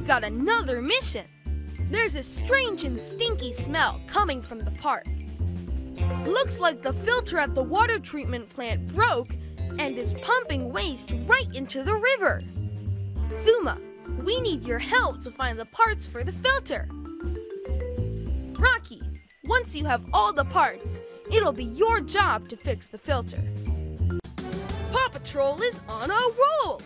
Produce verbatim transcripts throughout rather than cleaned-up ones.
got another mission. There's a strange and stinky smell coming from the park. Looks like the filter at the water treatment plant broke and is pumping waste right into the river. Zuma, we need your help to find the parts for the filter. Rocky, once you have all the parts, it'll be your job to fix the filter. Paw Patrol is on a roll!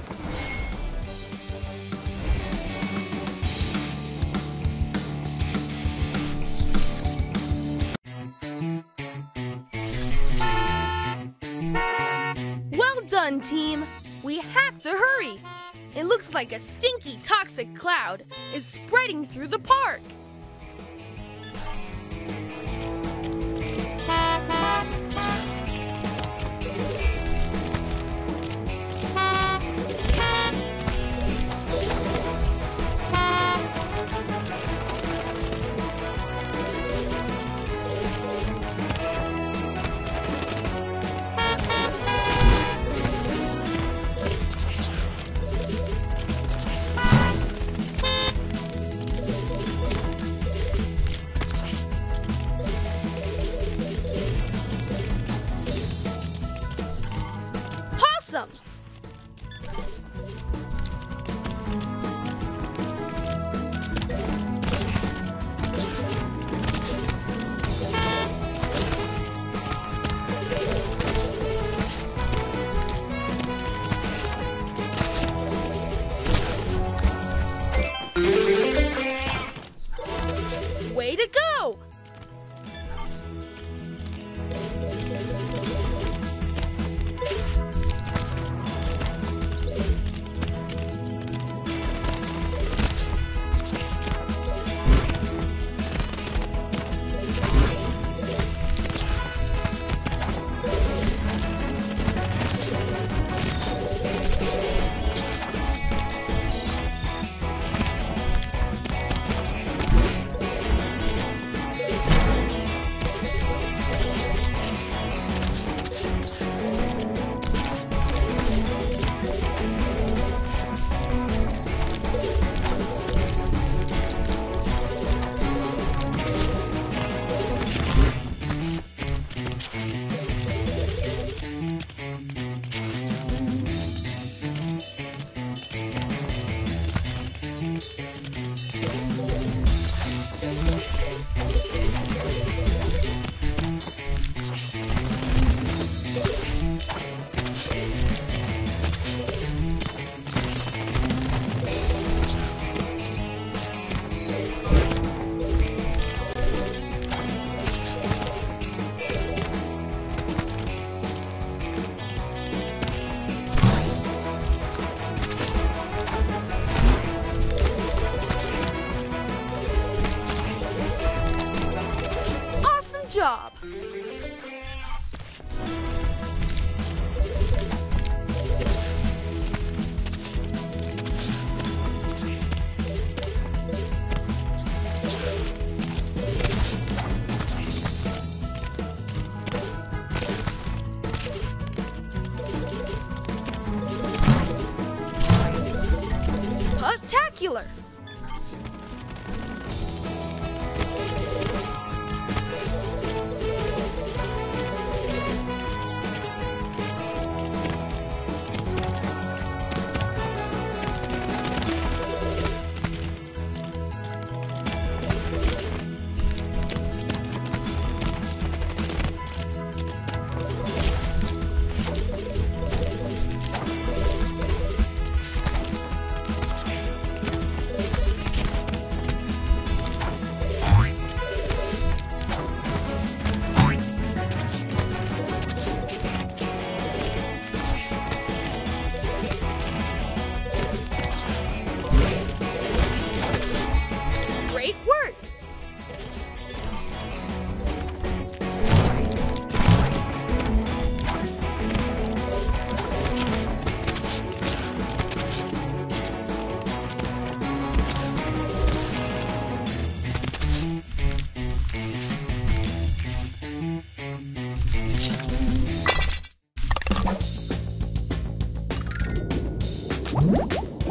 Well done, team! We have to hurry! It looks like a stinky, toxic cloud is spreading through the park. Possum! Way to go! Job. Spectacular! Great work!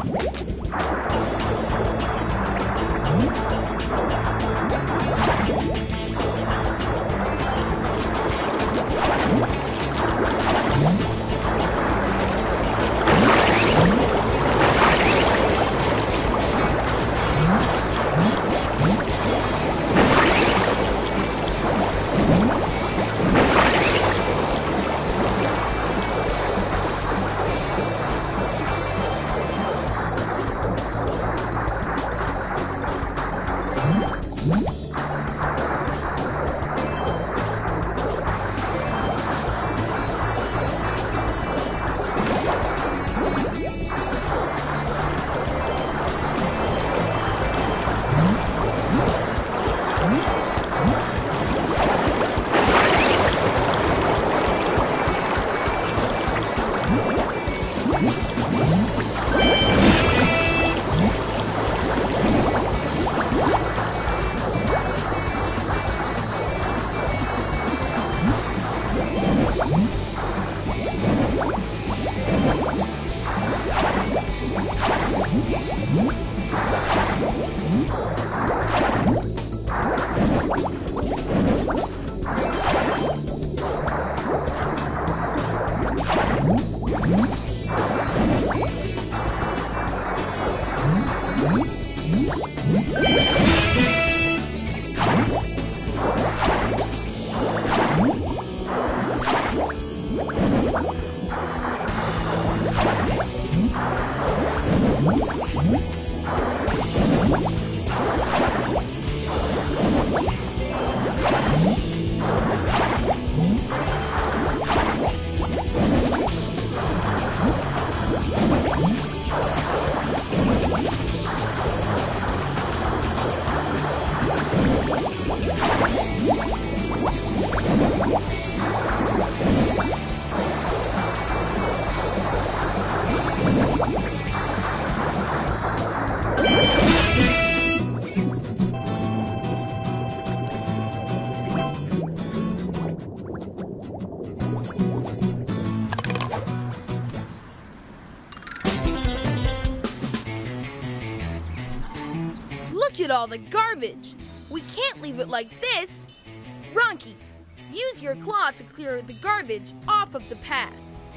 Look at all the garbage. We can't leave it like this. Ronky, use your claw to clear the garbage off of the path.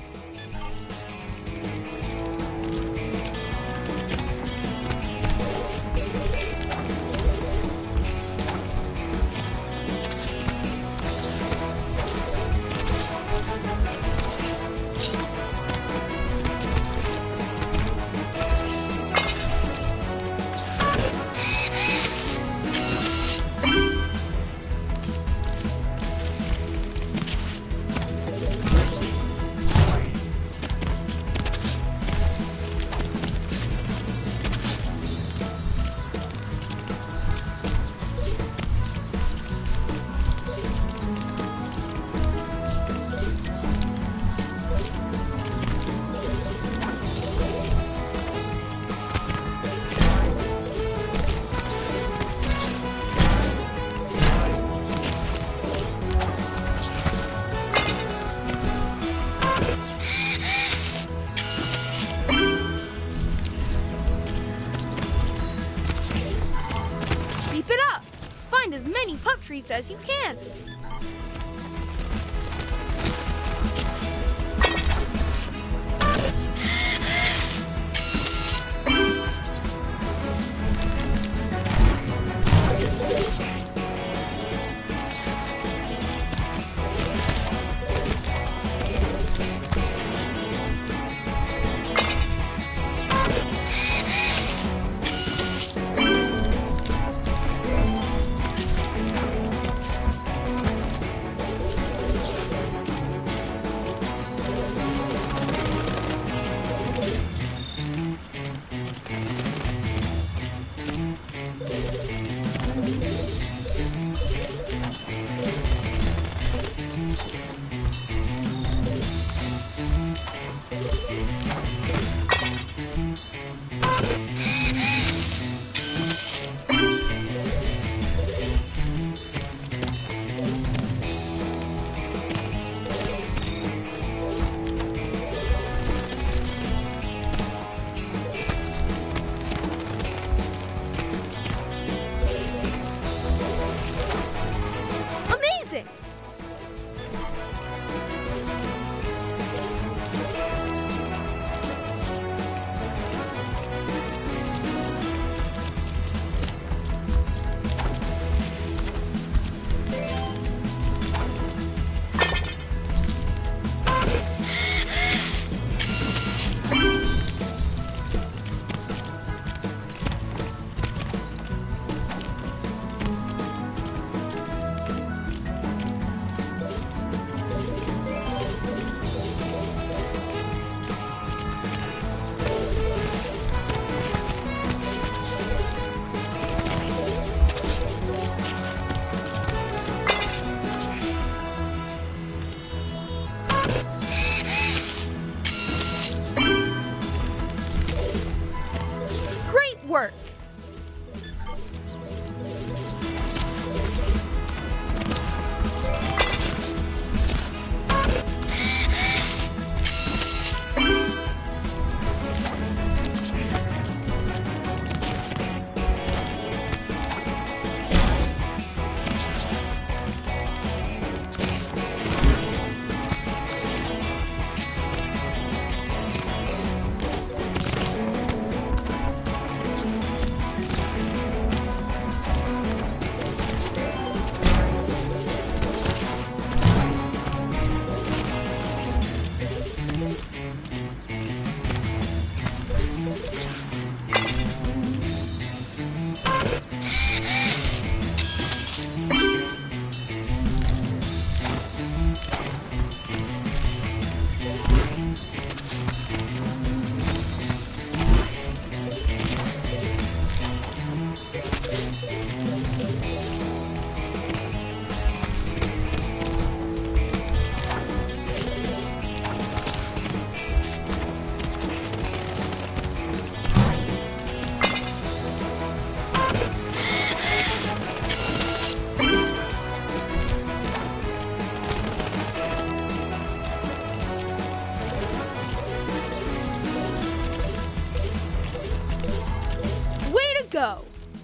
Keep it up! Find as many pup treats as you can. work! Go!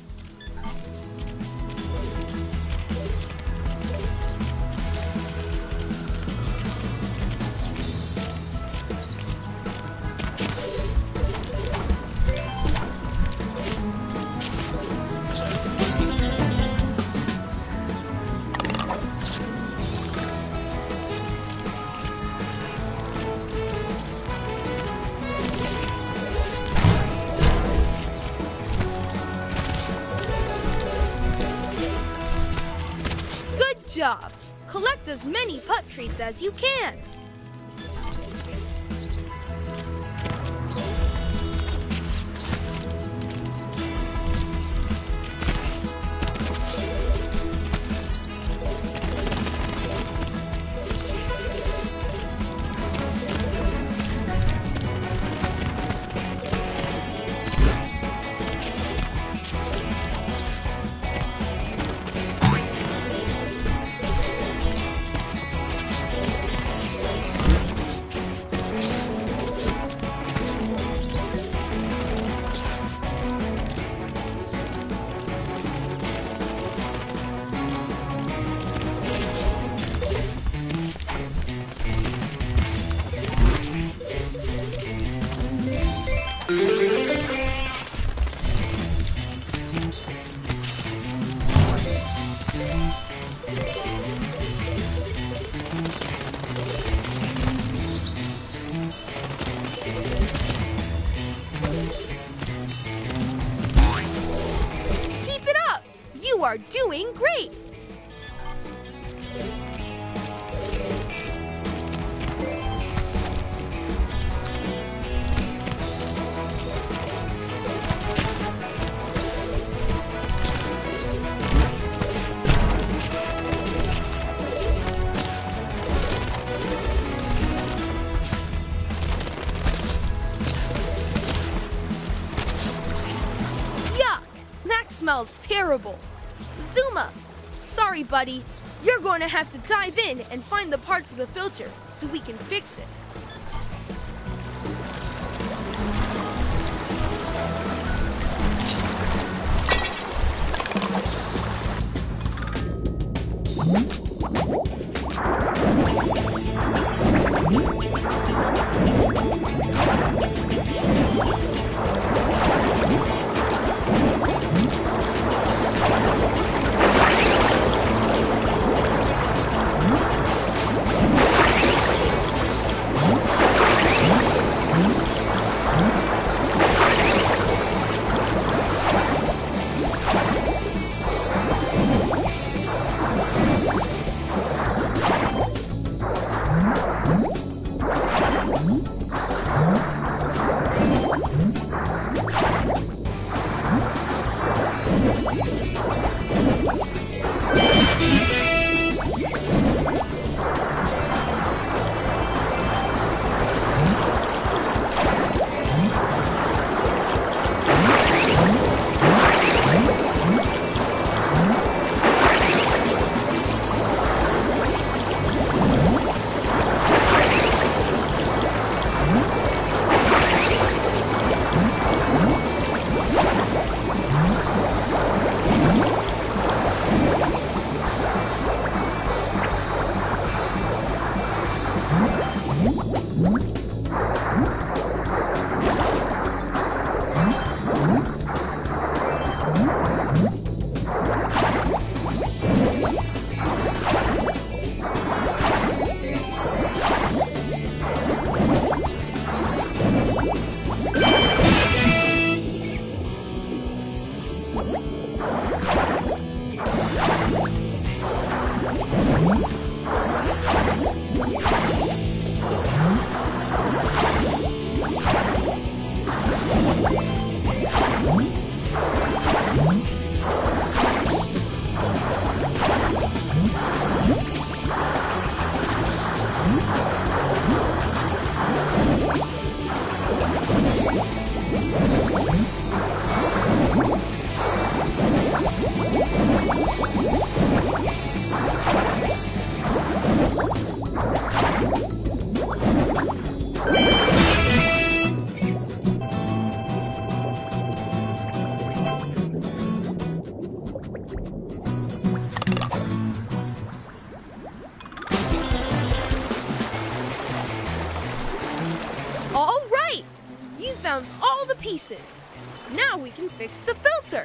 Job. Collect as many putt treats as you can. You are doing great! Yuck! That smells terrible. Zuma, sorry buddy, you're going to have to dive in and find the parts of the filter so we can fix it. All right! You found all the pieces. Now we can fix the filter.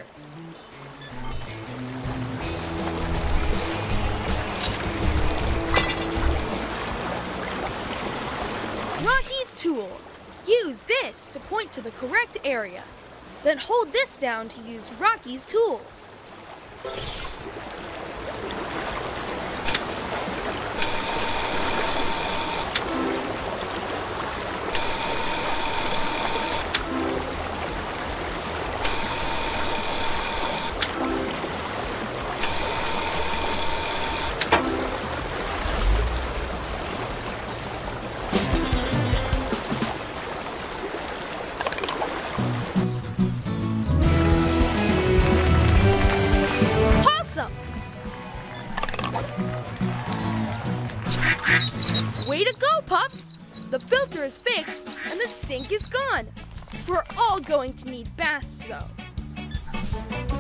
Rocky's tools. Use this to point to the correct area. Then hold this down to use Rocky's tools. Way to go, pups! The filter is fixed and the stink is gone. We're all going to need baths, though.